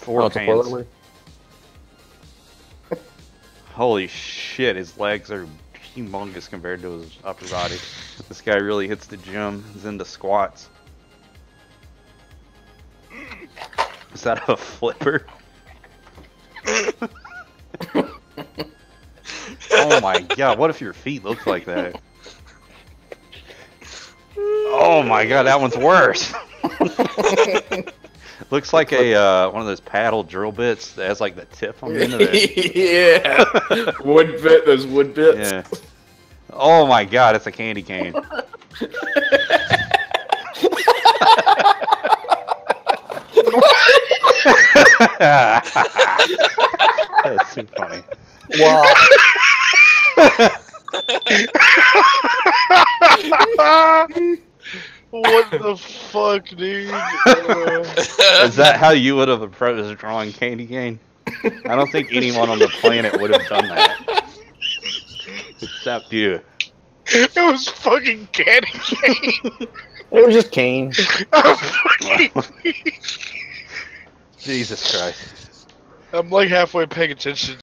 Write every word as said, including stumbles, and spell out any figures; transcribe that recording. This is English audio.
Or Oh, it's a four pants. letter. Holy shit, his legs are humongous compared to his upper body. This guy really hits the gym. He's into squats. Is that a flipper? Oh my god, what if your feet look like that? Oh my god, that one's worse. Looks like a uh, one of those paddle drill bits that has like the tip on the end of it. Yeah. Wood bit, those wood bits. Yeah. Oh my god, it's a candy cane. That's too funny. Wow. What the fuck, dude? Is that how you would have approached drawing candy cane? I don't think anyone on the planet would have done that. Except you. It was fucking candy cane. It was just cane. Jesus Christ. I'm like halfway paying attention